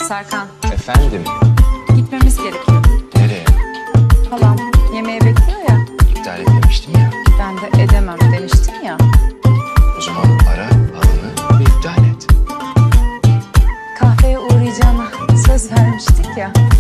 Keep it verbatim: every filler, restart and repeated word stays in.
Serkan, Efendim, gitmemiz gerekiyor. nereye? Halam yemeğe bekliyor ya. İptal etmemiştim ya. Ben de edemem demiştim ya. O zaman ara halını ve iptal et. Kahveye uğrayacağına söz vermiştik ya.